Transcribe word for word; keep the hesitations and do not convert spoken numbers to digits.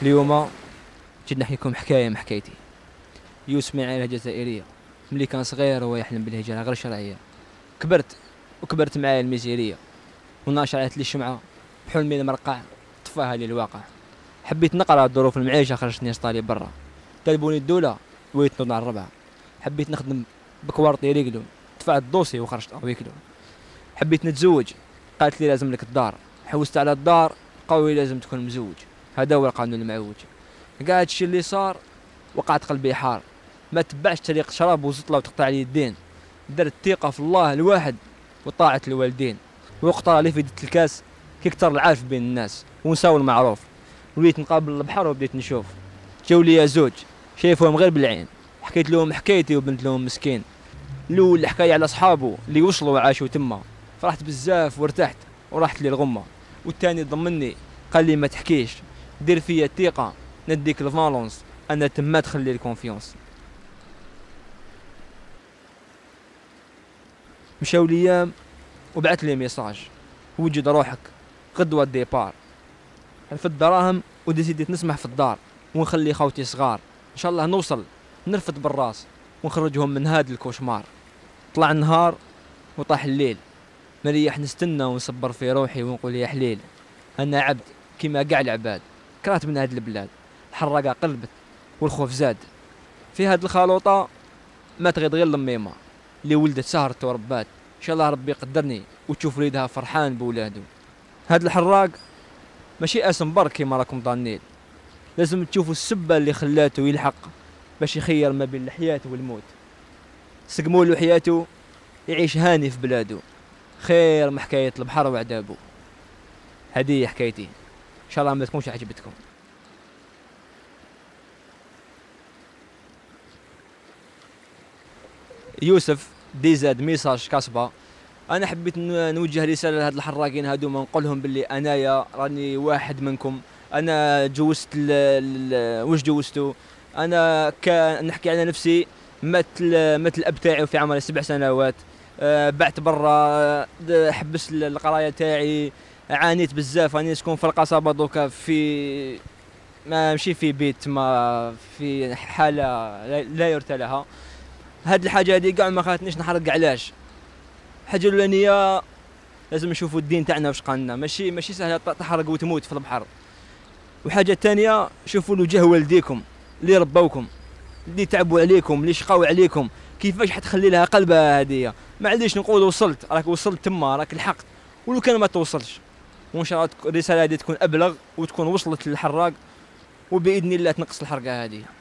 اليوم جيت نحكي لكم حكايه من حكايتي. يوسف من عائله جزائريه، ملي كان صغير هو يحلم بالهجره غير شرعيه. كبرت وكبرت معايا الميزيريه، ونار شعلت لي الشمعه بحلمي المرقع طفاها لي الواقع. حبيت نقرا ظروف المعيشه، خرجتني سطالي برا، طلبوني الدوله بغيت نوض على الربعه. حبيت نخدم بكوارطي ريقلو، دفعت دوسي وخرجت اويكلو. حبيت نتزوج، قالت لي لازم لك الدار، حوست على الدار قوي لازم تكون مزوج. هذا هو القانون المعوج. قاعد الشي اللي صار وقعت قلبي حار، ما تبعش طريق شراب وزطله وتقطع لي الدين. درت ثقه في الله الواحد وطاعه الوالدين، وقتها اللي في دت الكاس كي كتر العارف بين الناس ونساو المعروف. وليت نقابل البحر وبديت نشوف، جاو لي زوج شايفهم غير بالعين. حكيت لهم حكايتي وبنت لهم مسكين. الاول الحكايه على اصحابه اللي وصلوا وعاشوا تما، فرحت بزاف وارتحت وراحت لي الغمه. والثاني ضمني قال لي ما تحكيش، دير فيا الثقه نديك الفالونس، انا تما تخلي الكونفيونس. مشاو الايام وبعث لي ميساج، وجد روحك غدوه الديبار. في الدراهم وديسيديت نسمح في الدار، ونخلي خوتي صغار ان شاء الله نوصل نرفد بالراس ونخرجهم من هاد الكوشمار. طلع النهار وطاح الليل، مريح نستنى ونصبر في روحي ونقول يا حليل. انا عبد كيما قاع العباد، كرهت من هاد البلاد. الحراقه قلبت والخوف زاد، في هاد الخلوطه ما تغيض غير لميمه اللي ولدت سهرت وربات. ان شاء الله ربي يقدرني وتشوف وليدها فرحان بولادو. هاد الحراق ماشي اسم برك كيما راكم ظانين، لازم تشوفوا السبه اللي خلاته يلحق باش يخير ما بين الحياه والموت. سقموا له حياته يعيش هاني في بلادو، خير من حكايه البحر وعذابه. هذه حكايتي، ان شاء الله ما تكونش عجبتكم. يوسف دي زاد ميساج كاسبه. انا حبيت نوجه رساله لهاد الحراقين هادوما، نقول لهم باللي انايا راني واحد منكم. انا جوزت واش جوزتو، انا كان نحكي على نفسي مات مات الاب تاعي في عمري سبع سنوات. أه بعت برا، حبست القرايه تاعي، عانيت بزاف. راني نسكن في القصبه دوكا، في ما مشي في بيت، ما في حاله لا يرثى لها. هاد الحاجه هادي كاع ما خلاتنيش نحرق. علاش؟ الحاجه الاولانيه لازم نشوفوا الدين تاعنا واش قالنا، ماشي ماشي سهله تحرق وتموت في البحر. والحاجه الثانيه شوفوا وجه والديكم اللي ربوكم، اللي تعبوا عليكم، اللي شقاو عليكم، كيفاش حتخلي لها قلبها هديه. ما عنديش نقول وصلت، راك وصلت تما، راك لحقت. ولو كان ما توصلش، وان شاء الله الرساله هذه تكون ابلغ وتكون وصلت للحراق، وباذن الله تنقص الحرقه هذه.